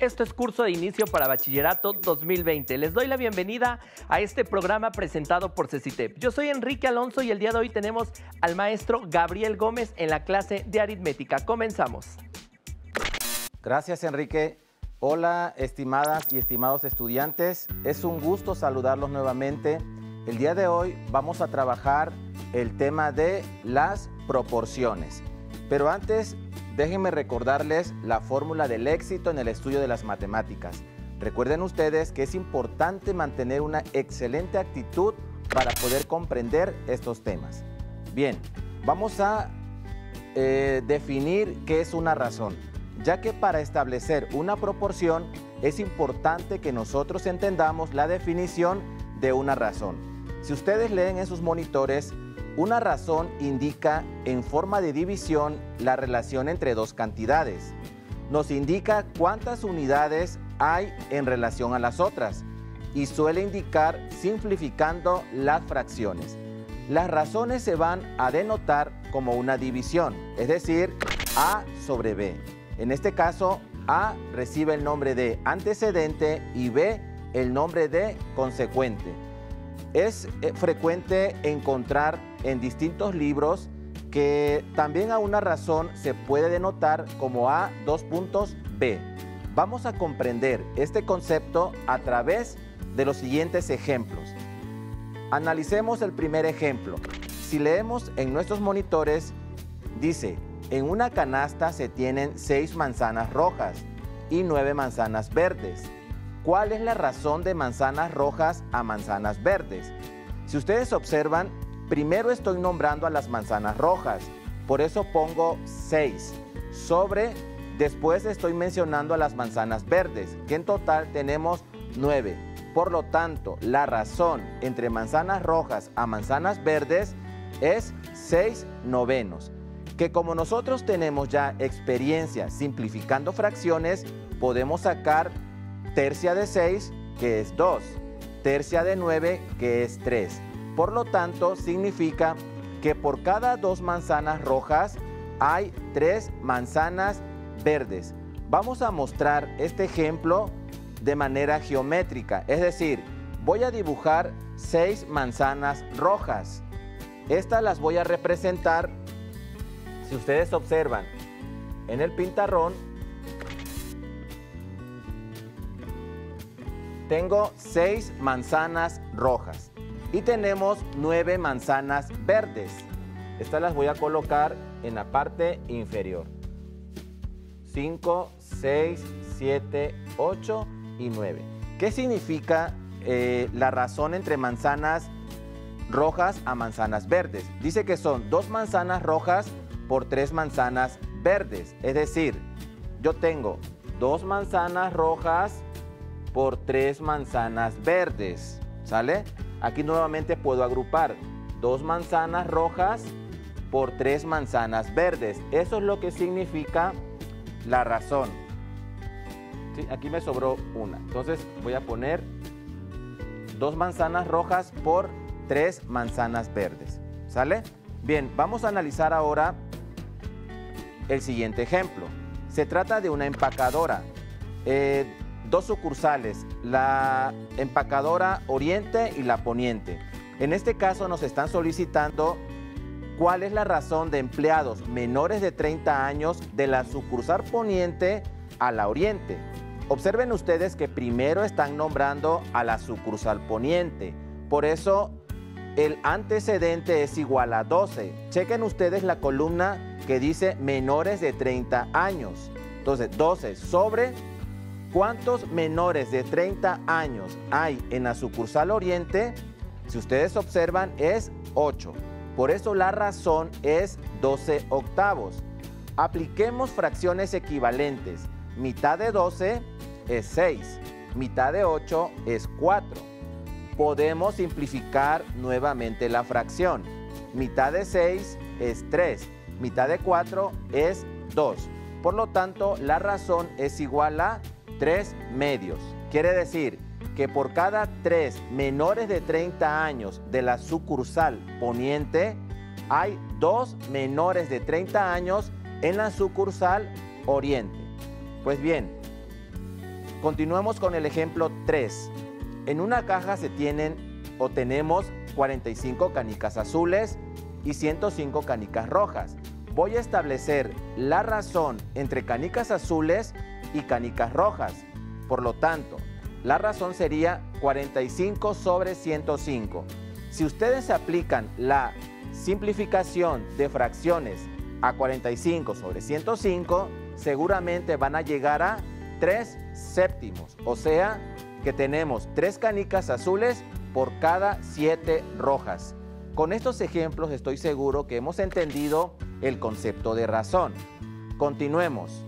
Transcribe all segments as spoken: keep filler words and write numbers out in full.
Esto es Curso de Inicio para Bachillerato dos mil veinte. Les doy la bienvenida a este programa presentado por CECITEP. Yo soy Enrique Alonso y el día de hoy tenemos al maestro Gabriel Gómez en la clase de aritmética. Comenzamos. Gracias, Enrique. Hola, estimadas y estimados estudiantes. Es un gusto saludarlos nuevamente. El día de hoy vamos a trabajar el tema de las proporciones. Pero antes, déjenme recordarles la fórmula del éxito en el estudio de las matemáticas. Recuerden ustedes que es importante mantener una excelente actitud para poder comprender estos temas. Bien, vamos a eh, definir qué es una razón, ya que para establecer una proporción es importante que nosotros entendamos la definición de una razón. Si ustedes leen en sus monitores, una razón indica en forma de división la relación entre dos cantidades. Nos indica cuántas unidades hay en relación a las otras y suele indicar simplificando las fracciones. Las razones se van a denotar como una división, es decir, A sobre B. En este caso, A recibe el nombre de antecedente y B el nombre de consecuente. Es frecuente encontrar en distintos libros que también a una razón se puede denotar como A dos puntos B. Vamos a comprender este concepto a través de los siguientes ejemplos. Analicemos el primer ejemplo. Si leemos en nuestros monitores, dice: en una canasta se tienen seis manzanas rojas y nueve manzanas verdes. ¿Cuál es la razón de manzanas rojas a manzanas verdes? Si ustedes observan, primero estoy nombrando a las manzanas rojas, por eso pongo seis. Sobre, después estoy mencionando a las manzanas verdes, que en total tenemos nueve. Por lo tanto, la razón entre manzanas rojas a manzanas verdes es seis novenos. Que como nosotros tenemos ya experiencia simplificando fracciones, podemos sacar tercia de seis, que es dos, tercia de nueve, que es tres. Por lo tanto, significa que por cada dos manzanas rojas hay tres manzanas verdes. Vamos a mostrar este ejemplo de manera geométrica, es decir, voy a dibujar seis manzanas rojas. Estas las voy a representar, si ustedes observan, en el pizarrón. Tengo seis manzanas rojas y tenemos nueve manzanas verdes. Estas las voy a colocar en la parte inferior. cinco, seis, siete, ocho y nueve. ¿Qué significa eh, la razón entre manzanas rojas a manzanas verdes? Dice que son dos manzanas rojas por tres manzanas verdes. Es decir, yo tengo dos manzanas rojas por tres manzanas verdes, ¿sale? Aquí nuevamente puedo agrupar dos manzanas rojas por tres manzanas verdes. Eso es lo que significa la razón. ¿Sí? Aquí me sobró una, entonces voy a poner dos manzanas rojas por tres manzanas verdes, ¿sale? Bien, vamos a analizar ahora el siguiente ejemplo. Se trata de una empacadora. Eh, Dos sucursales, la empacadora Oriente y la Poniente. En este caso nos están solicitando cuál es la razón de empleados menores de treinta años de la sucursal Poniente a la Oriente. Observen ustedes que primero están nombrando a la sucursal Poniente, por eso el antecedente es igual a doce. Chequen ustedes la columna que dice menores de treinta años. Entonces, doce sobre ¿cuántos menores de treinta años hay en la sucursal Oriente? Si ustedes observan, es ocho. Por eso la razón es doce octavos. Apliquemos fracciones equivalentes. Mitad de doce es seis. Mitad de ocho es cuatro. Podemos simplificar nuevamente la fracción. Mitad de seis es tres. Mitad de cuatro es dos. Por lo tanto, la razón es igual a tres medios. Quiere decir que por cada tres menores de treinta años de la sucursal Poniente, hay dos menores de treinta años en la sucursal Oriente. Pues bien, Continuemos con el ejemplo tres. En una caja se tienen o tenemos cuarenta y cinco canicas azules y ciento cinco canicas rojas. Voy a establecer la razón entre canicas azules y canicas rojas. Por lo tanto, la razón sería cuarenta y cinco sobre ciento cinco. Si ustedes aplican la simplificación de fracciones a cuarenta y cinco sobre ciento cinco, seguramente van a llegar a tres séptimos. O sea, que tenemos tres canicas azules por cada siete rojas. Con estos ejemplos estoy seguro que hemos entendido el concepto de razón. Continuemos.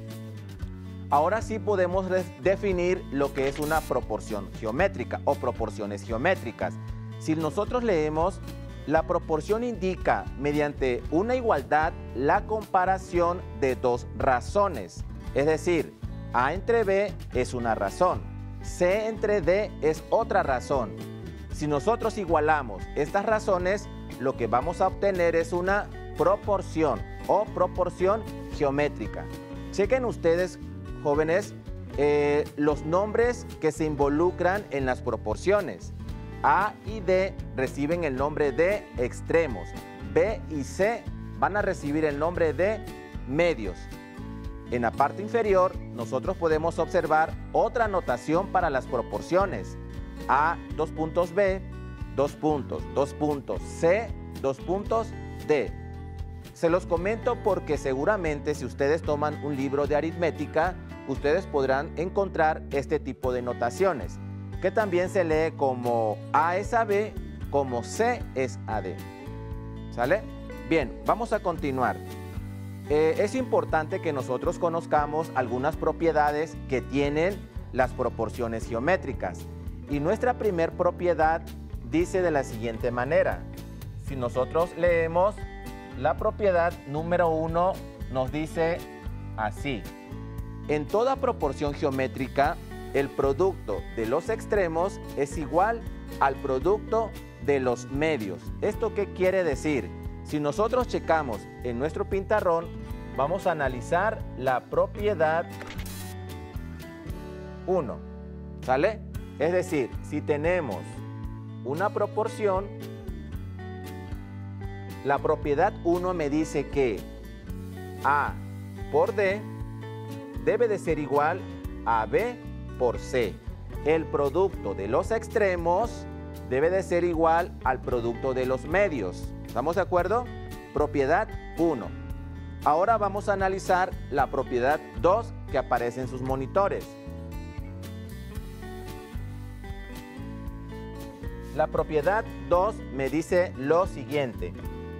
Ahora sí podemos definir lo que es una proporción geométrica o proporciones geométricas. Si nosotros leemos, la proporción indica mediante una igualdad la comparación de dos razones. Es decir, A entre B es una razón, C entre D es otra razón. Si nosotros igualamos estas razones, lo que vamos a obtener es una proporción o proporción geométrica. Chequen ustedes, jóvenes, eh, los nombres que se involucran en las proporciones. A y D reciben el nombre de extremos. B y C van a recibir el nombre de medios. En la parte inferior, nosotros podemos observar otra notación para las proporciones. A, dos puntos B, dos puntos, dos puntos C, dos puntos D. Se los comento porque seguramente si ustedes toman un libro de aritmética, ustedes podrán encontrar este tipo de notaciones, que también se lee como A es a B, como C es a D. ¿Sale? Bien, vamos a continuar. Eh, es importante que nosotros conozcamos algunas propiedades que tienen las proporciones geométricas. Y nuestra primer propiedad dice de la siguiente manera. Si nosotros leemos la propiedad número uno, nos dice así. En toda proporción geométrica, el producto de los extremos es igual al producto de los medios. ¿Esto qué quiere decir? Si nosotros checamos en nuestro pizarrón, vamos a analizar la propiedad uno. ¿Sale? Es decir, si tenemos una proporción, la propiedad uno me dice que A por D debe de ser igual a B por C. El producto de los extremos debe de ser igual al producto de los medios. ¿Estamos de acuerdo? Propiedad uno. Ahora vamos a analizar la propiedad dos que aparece en sus monitores. La propiedad dos me dice lo siguiente.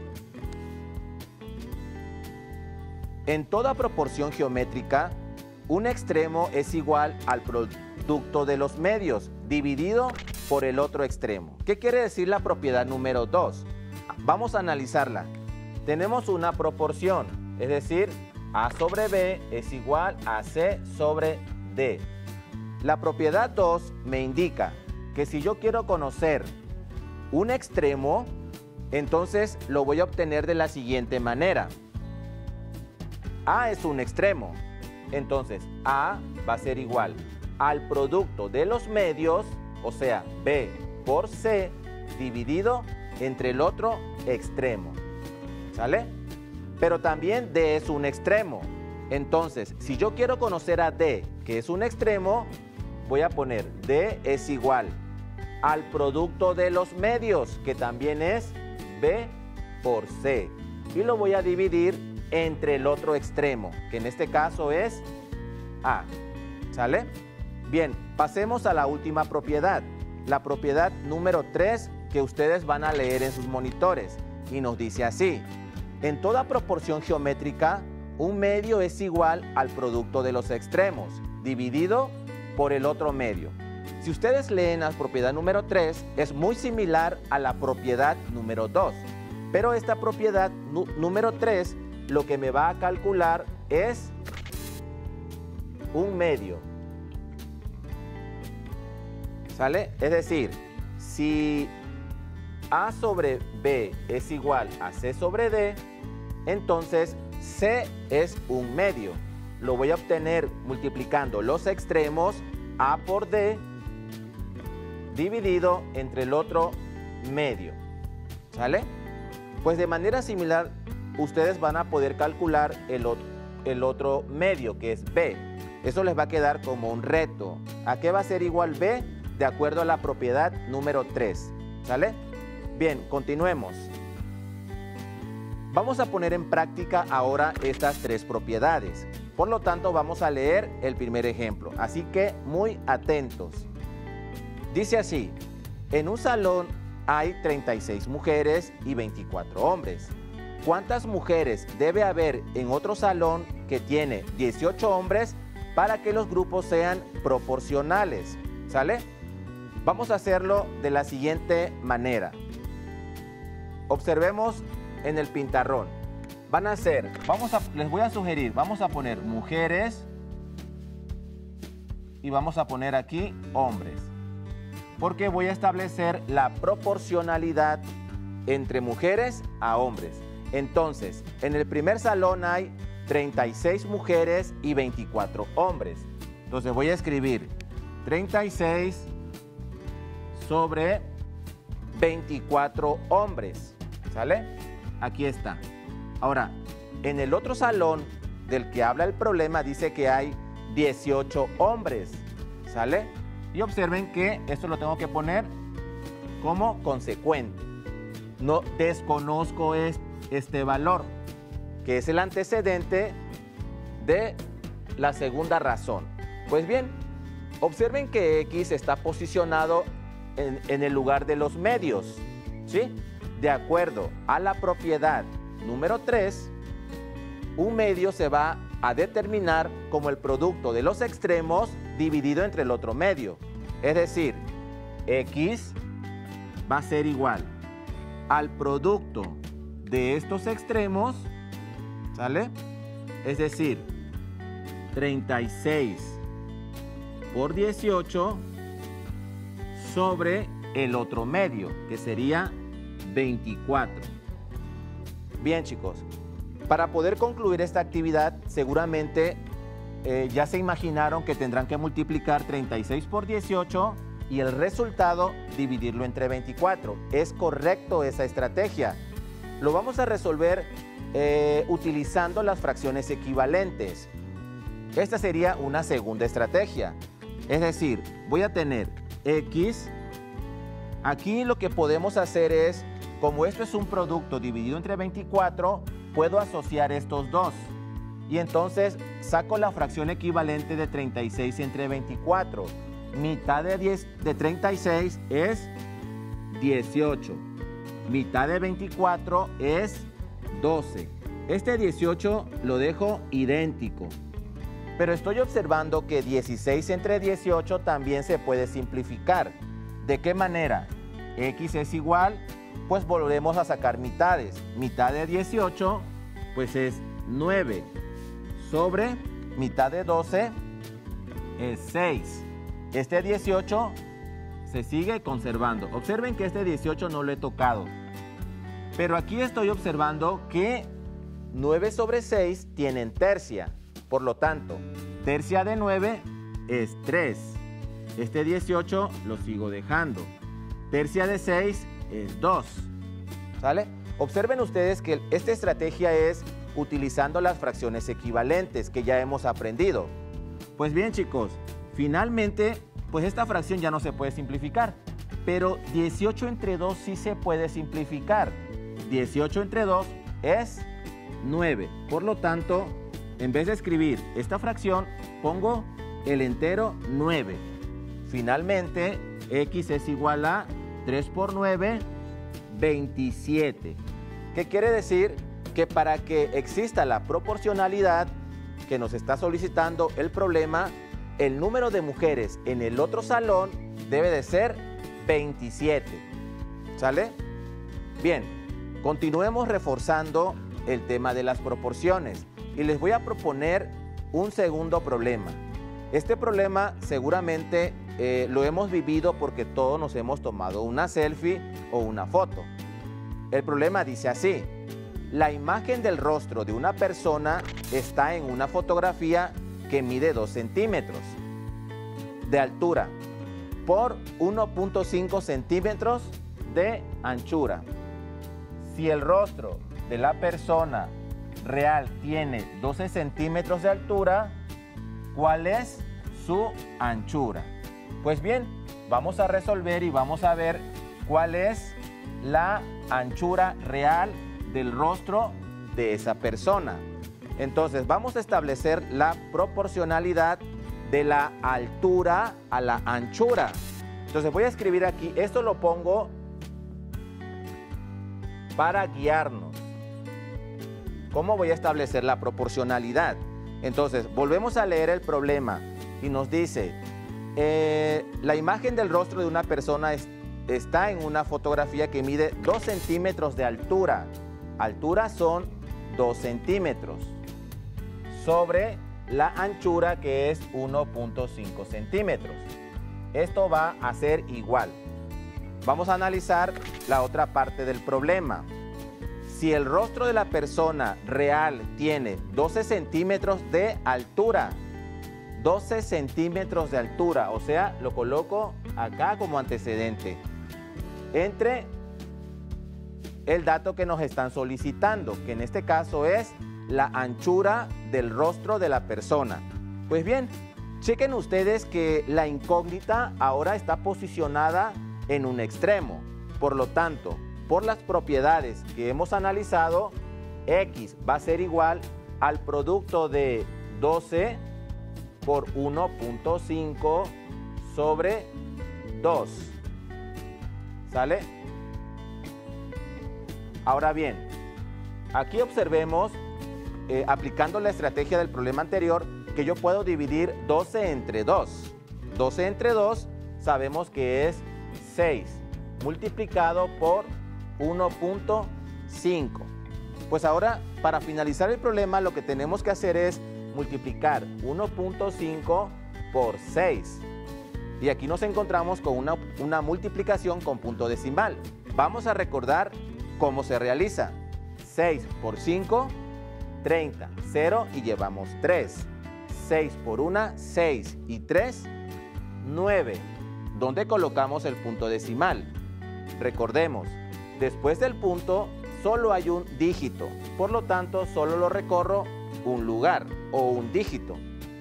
En toda proporción geométrica, un extremo es igual al producto de los medios dividido por el otro extremo. ¿Qué quiere decir la propiedad número dos? Vamos a analizarla. Tenemos una proporción, es decir, A sobre B es igual a C sobre D. La propiedad dos me indica que si yo quiero conocer un extremo, entonces lo voy a obtener de la siguiente manera. A es un extremo, entonces A va a ser igual al producto de los medios, o sea, B por C, dividido entre el otro extremo. ¿Sale? Pero también D es un extremo. Entonces, si yo quiero conocer a D, que es un extremo, voy a poner D es igual al producto de los medios, que también es B por C. Y lo voy a dividir entre el otro extremo, que en este caso es A. ¿Sale? Bien, pasemos a la última propiedad. La propiedad número tres que ustedes van a leer en sus monitores. Y nos dice así. En toda proporción geométrica, un medio es igual al producto de los extremos, dividido por el otro medio. Si ustedes leen la propiedad número tres, es muy similar a la propiedad número dos. Pero esta propiedad número tres, lo que me va a calcular es un medio. ¿Sale? Es decir, si A sobre B es igual a C sobre D, entonces C es un medio. lo voy a obtener multiplicando los extremos A por D dividido entre el otro medio. ¿Sale? Pues de manera similar, ustedes van a poder calcular el otro, el otro medio, que es B. Eso les va a quedar como un reto. ¿A qué va a ser igual B? De acuerdo a la propiedad número tres. ¿Sale? Bien, continuemos. Vamos a poner en práctica ahora estas tres propiedades. Por lo tanto, vamos a leer el primer ejemplo. Así que muy atentos. Dice así: en un salón hay treinta y seis mujeres y veinticuatro hombres. ¿Cuántas mujeres debe haber en otro salón que tiene dieciocho hombres para que los grupos sean proporcionales? ¿Sale? Vamos a hacerlo de la siguiente manera. Observemos en el pintarrón. Van a ser, vamos a, les voy a sugerir, vamos a poner mujeres y vamos a poner aquí hombres, porque voy a establecer la proporcionalidad entre mujeres a hombres. Entonces, en el primer salón hay treinta y seis mujeres y veinticuatro hombres. Entonces voy a escribir treinta y seis sobre veinticuatro hombres. ¿Sale? Aquí está. Ahora, en el otro salón del que habla el problema dice que hay dieciocho hombres. ¿Sale? Y observen que esto lo tengo que poner como consecuente. No desconozco este valor, que es el antecedente de la segunda razón. Pues bien, observen que X está posicionado en, en el lugar de los medios, ¿sí? De acuerdo a la propiedad número tres, un medio se va a determinar como el producto de los extremos dividido entre el otro medio. Es decir, X va a ser igual al producto de estos extremos, ¿sale? Es decir, treinta y seis por dieciocho sobre el otro medio, que sería veinticuatro. Bien, chicos, para poder concluir esta actividad, seguramente eh, ya se imaginaron que tendrán que multiplicar treinta y seis por dieciocho y el resultado dividirlo entre veinticuatro. Es correcto esa estrategia. Lo vamos a resolver eh, utilizando las fracciones equivalentes. Esta sería una segunda estrategia. Es decir, voy a tener X. Aquí lo que podemos hacer es, como esto es un producto dividido entre veinticuatro, puedo asociar estos dos. Y entonces saco la fracción equivalente de treinta y seis entre veinticuatro. Mitad de, diez, de treinta y seis es dieciocho. Mitad de veinticuatro es doce. Este dieciocho lo dejo idéntico. Pero estoy observando que dieciséis entre dieciocho también se puede simplificar. ¿De qué manera? X es igual, pues volvemos a sacar mitades. Mitad de dieciocho, pues es nueve. Sobre mitad de doce es seis. Este dieciocho se sigue conservando. Observen que este dieciocho no lo he tocado. Pero aquí estoy observando que nueve sobre seis tienen tercia. Por lo tanto, tercia de nueve es tres. Este dieciocho lo sigo dejando. Tercia de seis es dos. ¿Sale? Observen ustedes que esta estrategia es utilizando las fracciones equivalentes que ya hemos aprendido. Pues bien, chicos, finalmente, pues esta fracción ya no se puede simplificar. Pero dieciocho entre dos sí se puede simplificar. dieciocho entre dos es nueve. Por lo tanto, en vez de escribir esta fracción, pongo el entero nueve. Finalmente, X es igual a tres por nueve, veintisiete. ¿Qué quiere decir? Que para que exista la proporcionalidad que nos está solicitando el problema, el número de mujeres en el otro salón debe de ser veintisiete. ¿Sale? Bien, continuemos reforzando el tema de las proporciones y les voy a proponer un segundo problema. Este problema seguramente eh, lo hemos vivido porque todos nos hemos tomado una selfie o una foto. El problema dice así: la imagen del rostro de una persona está en una fotografía que mide dos centímetros de altura por uno punto cinco centímetros de anchura. Si el rostro de la persona real tiene doce centímetros de altura, ¿cuál es su anchura? Pues bien, vamos a resolver y vamos a ver cuál es la anchura real del rostro de esa persona. Entonces, vamos a establecer la proporcionalidad de la altura a la anchura. Entonces, voy a escribir aquí, esto lo pongo para guiarnos. ¿Cómo voy a establecer la proporcionalidad? Entonces, volvemos a leer el problema y nos dice, eh, la imagen del rostro de una persona es, está en una fotografía que mide dos centímetros de altura. Altura son dos centímetros sobre la anchura, que es uno punto cinco centímetros. Esto va a ser igual. Vamos a analizar la otra parte del problema. Si el rostro de la persona real tiene doce centímetros de altura, doce centímetros de altura, o sea, lo coloco acá como antecedente, entre el dato que nos están solicitando, que en este caso es la anchura del rostro de la persona. Pues bien, chequen ustedes que la incógnita ahora está posicionada en un extremo. Por lo tanto, por las propiedades que hemos analizado, X va a ser igual al producto de doce por uno punto cinco sobre dos. ¿Sale? Ahora bien, aquí observemos, eh, aplicando la estrategia del problema anterior, que yo puedo dividir doce entre dos. doce entre dos sabemos que es seis, multiplicado por uno punto cinco. Pues ahora, para finalizar el problema, lo que tenemos que hacer es multiplicar uno punto cinco por seis. Y aquí nos encontramos con una, una multiplicación con punto decimal. Vamos a recordar cómo se realiza. seis por cinco, treinta, cero y llevamos tres. seis por uno, seis y tres, nueve. ¿Dónde colocamos el punto decimal? Recordemos, después del punto solo hay un dígito, por lo tanto solo lo recorro un lugar o un dígito.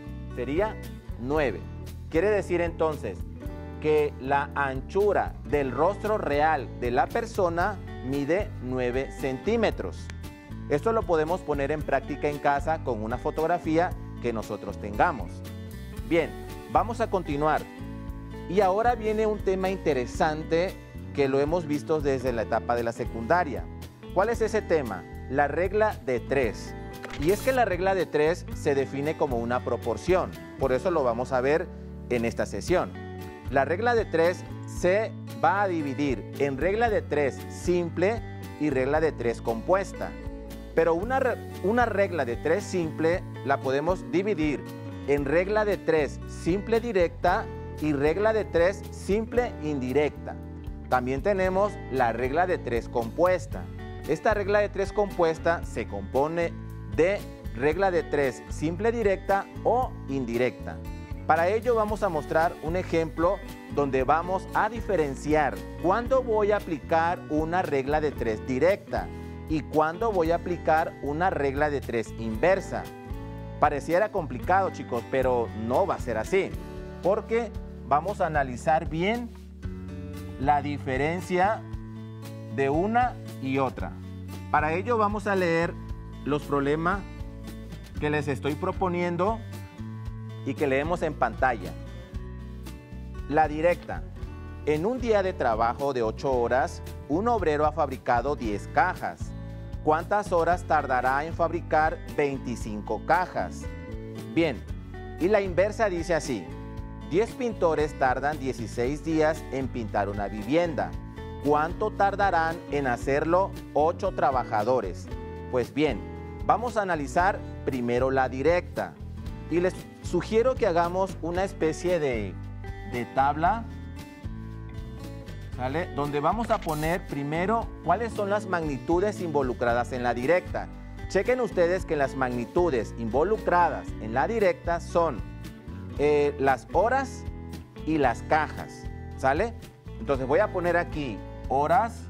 Sería nueve. Quiere decir entonces que la anchura del rostro real de la persona mide nueve centímetros. Esto lo podemos poner en práctica en casa con una fotografía que nosotros tengamos. Bien, vamos a continuar. Y ahora viene un tema interesante que lo hemos visto desde la etapa de la secundaria. ¿Cuál es ese tema? La regla de tres. Y es que la regla de tres se define como una proporción. Por eso lo vamos a ver en esta sesión. La regla de tres se va a dividir en regla de tres simple y regla de tres compuesta. Pero una, una regla de tres simple la podemos dividir en regla de tres simple directa y regla de tres simple indirecta. También tenemos la regla de tres compuesta. Esta regla de tres compuesta se compone de regla de tres simple directa o indirecta. Para ello vamos a mostrar un ejemplo donde vamos a diferenciar cuándo voy a aplicar una regla de tres directa y cuándo voy a aplicar una regla de tres inversa. Pareciera complicado, chicos, pero no va a ser así, porque vamos a analizar bien la diferencia de una y otra. Para ello vamos a leer los problemas que les estoy proponiendo y que leemos en pantalla. La directa. En un día de trabajo de ocho horas, un obrero ha fabricado diez cajas. ¿Cuántas horas tardará en fabricar veinticinco cajas? Bien, y la inversa dice así: diez pintores tardan dieciséis días en pintar una vivienda. ¿Cuánto tardarán en hacerlo ocho trabajadores? Pues bien, vamos a analizar primero la directa. Y les sugiero que hagamos una especie de, de tabla ¿sale? Donde vamos a poner primero cuáles son las magnitudes involucradas en la directa. Chequen ustedes que las magnitudes involucradas en la directa son eh, las horas y las cajas, ¿sale? Entonces voy a poner aquí horas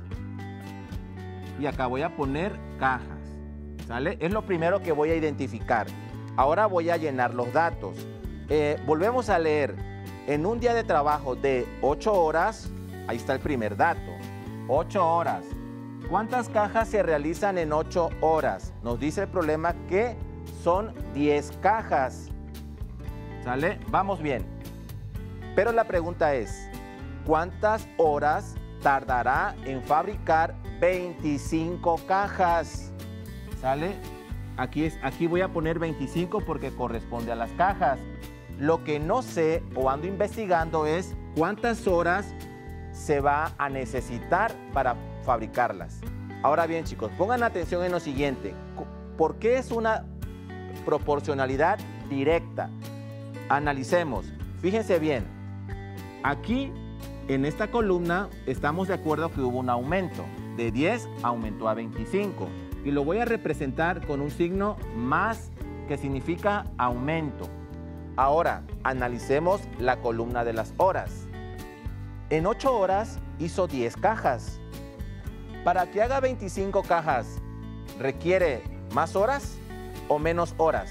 y acá voy a poner cajas, ¿sale? Es lo primero que voy a identificar. Ahora voy a llenar los datos. Eh, volvemos a leer. En un día de trabajo de ocho horas, ahí está el primer dato, ocho horas. ¿Cuántas cajas se realizan en ocho horas? Nos dice el problema que son diez cajas, ¿sale? Vamos bien. Pero la pregunta es, ¿cuántas horas tardará en fabricar veinticinco cajas? ¿Sale? Aquí, es, aquí voy a poner veinticinco porque corresponde a las cajas. Lo que no sé o ando investigando es cuántas horas se va a necesitar para fabricarlas. Ahora bien, chicos, pongan atención en lo siguiente. ¿Por qué es una proporcionalidad directa? Analicemos. Fíjense bien. Aquí, en esta columna, estamos de acuerdo que hubo un aumento. De diez aumentó a veinticinco. Y lo voy a representar con un signo más que significa aumento. Ahora, analicemos la columna de las horas. En ocho horas hizo diez cajas. Para que haga veinticinco cajas, ¿requiere más horas o menos horas?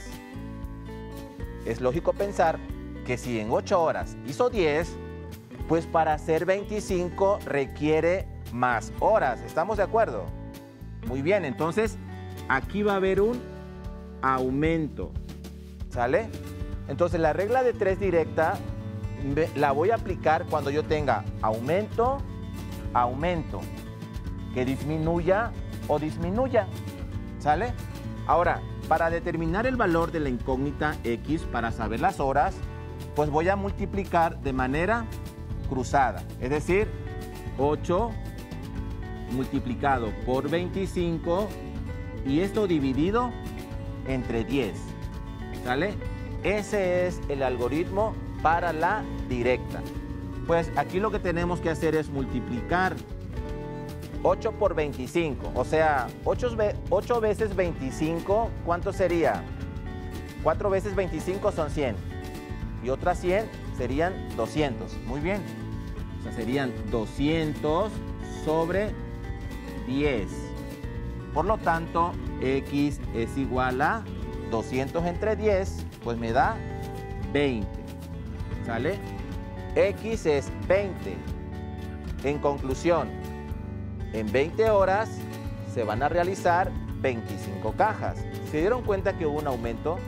Es lógico pensar que si en ocho horas hizo diez, pues para hacer veinticinco requiere más horas. ¿Estamos de acuerdo? Muy bien, entonces aquí va a haber un aumento. ¿Sale? Entonces la regla de tres directa la voy a aplicar cuando yo tenga aumento, aumento, que disminuya o disminuya, ¿sale? Ahora, para determinar el valor de la incógnita X, para saber las horas, pues voy a multiplicar de manera cruzada, es decir, ocho multiplicado por veinticinco y esto dividido entre diez, ¿sale? Ese es el algoritmo para la directa. Pues aquí lo que tenemos que hacer es multiplicar ocho por veinticinco, o sea, ocho, ocho veces veinticinco, ¿cuánto sería? cuatro veces veinticinco son cien y otras cien serían doscientos. Muy bien, o sea, serían doscientos sobre diez. Por lo tanto, X es igual a doscientos entre diez, pues me da veinte. ¿Sale? X es veinte. En conclusión, en veinte horas se van a realizar veinticinco cajas. ¿Se dieron cuenta que hubo un aumento?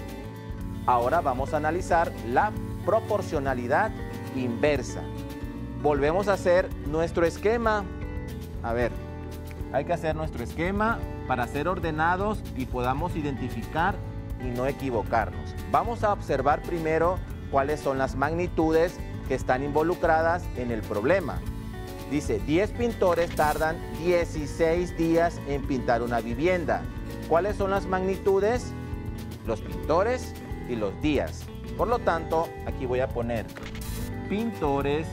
Ahora vamos a analizar la proporcionalidad inversa. Volvemos a hacer nuestro esquema. A ver, hay que hacer nuestro esquema para ser ordenados y podamos identificar y no equivocarnos. Vamos a observar primero cuáles son las magnitudes que están involucradas en el problema. Dice, diez pintores tardan dieciséis días en pintar una vivienda. ¿Cuáles son las magnitudes? Los pintores y los días. Por lo tanto, aquí voy a poner pintores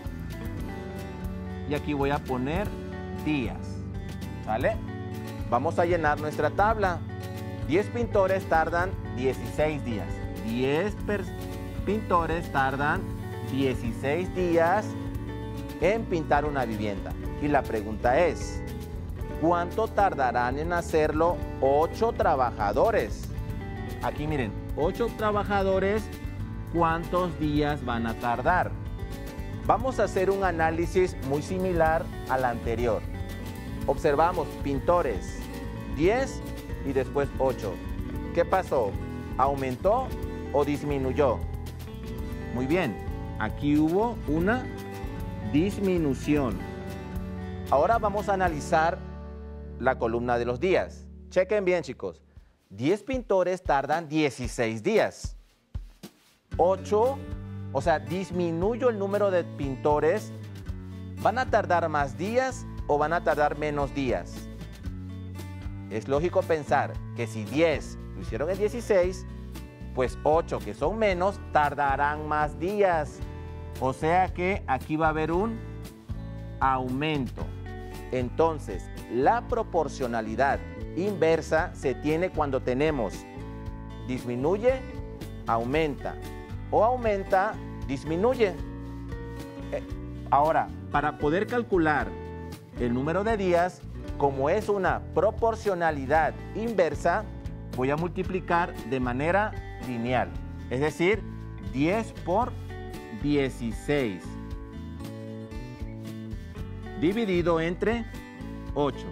y aquí voy a poner días. ¿Sale? Vamos a llenar nuestra tabla. diez pintores tardan dieciséis días. diez pintores tardan dieciséis días en pintar una vivienda. Y la pregunta es, ¿cuánto tardarán en hacerlo ocho trabajadores? Aquí miren, ocho trabajadores, ¿cuántos días van a tardar? Vamos a hacer un análisis muy similar al anterior. Observamos pintores, diez y después ocho. ¿Qué pasó? ¿Aumentó o disminuyó? Muy bien, aquí hubo una disminución. Ahora vamos a analizar la columna de los días. Chequen bien, chicos. diez pintores tardan dieciséis días. ocho, o sea, disminuyo el número de pintores. ¿Van a tardar más días o van a tardar menos días? Es lógico pensar que si diez lo hicieron en dieciséis, pues ocho, que son menos, tardarán más días. O sea que aquí va a haber un aumento. Entonces, la proporcionalidad inversa se tiene cuando tenemos disminuye, aumenta, o aumenta, disminuye. Eh, ahora, para poder calcular el número de días, como es una proporcionalidad inversa, voy a multiplicar de manera lineal, es decir, diez por dieciséis, dividido entre ocho.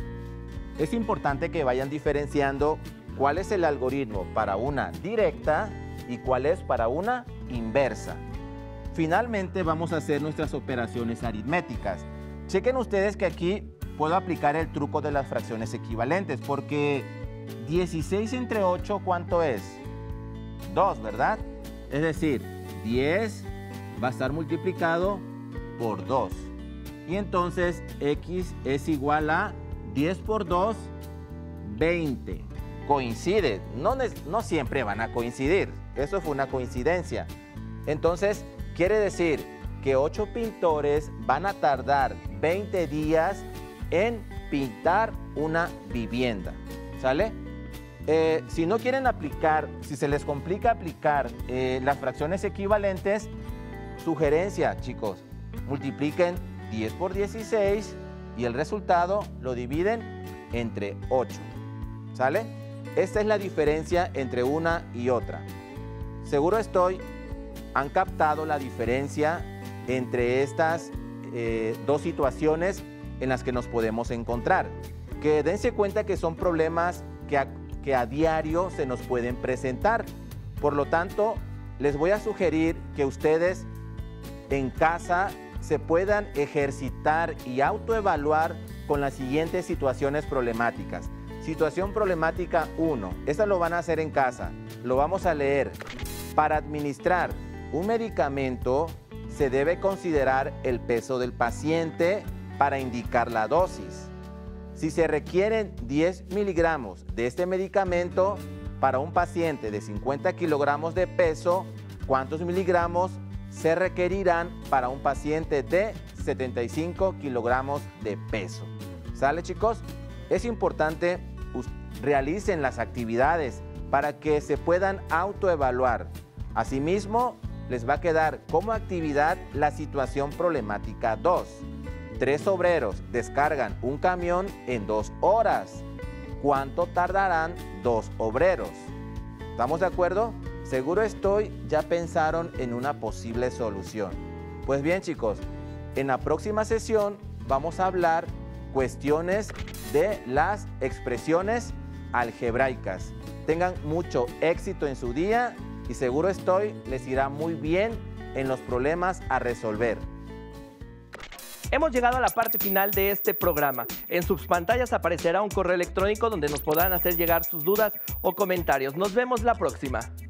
Es importante que vayan diferenciando cuál es el algoritmo para una directa y cuál es para una inversa. Finalmente vamos a hacer nuestras operaciones aritméticas. Chequen ustedes que aquí puedo aplicar el truco de las fracciones equivalentes, porque dieciséis entre ocho, ¿cuánto es? dos, ¿verdad? Es decir, diez va a estar multiplicado por dos. Y entonces x es igual a diez por dos, veinte. Coincide, no, no siempre van a coincidir, eso fue una coincidencia. Entonces, quiere decir que ocho pintores van a tardar veinte días en pintar una vivienda, ¿sale? Eh, si no quieren aplicar, si se les complica aplicar eh, las fracciones equivalentes, sugerencia, chicos, multipliquen diez por dieciséis y el resultado lo dividen entre ocho, ¿sale? Esta es la diferencia entre una y otra. Seguro estoy, han captado la diferencia entre estas eh, dos situaciones en las que nos podemos encontrar. Que dense cuenta que son problemas que a, que a diario se nos pueden presentar. Por lo tanto, les voy a sugerir que ustedes en casa se puedan ejercitar y autoevaluar con las siguientes situaciones problemáticas. Situación problemática uno. Esta lo van a hacer en casa. Lo vamos a leer. Para administrar un medicamento se debe considerar el peso del paciente para indicar la dosis. Si se requieren diez miligramos de este medicamento para un paciente de cincuenta kilogramos de peso, ¿cuántos miligramos se requerirán para un paciente de setenta y cinco kilogramos de peso? ¿Sale, chicos? Es importante realicen las actividades para que se puedan autoevaluar. Asimismo, les va a quedar como actividad la situación problemática dos. Tres obreros descargan un camión en dos horas. ¿Cuánto tardarán dos obreros? ¿Estamos de acuerdo? Seguro estoy, ya pensaron en una posible solución. Pues bien, chicos, en la próxima sesión vamos a hablar cuestiones de las expresiones algebraicas. Tengan mucho éxito en su día y seguro estoy, les irá muy bien en los problemas a resolver. Hemos llegado a la parte final de este programa. En sus pantallas aparecerá un correo electrónico donde nos podrán hacer llegar sus dudas o comentarios. Nos vemos la próxima.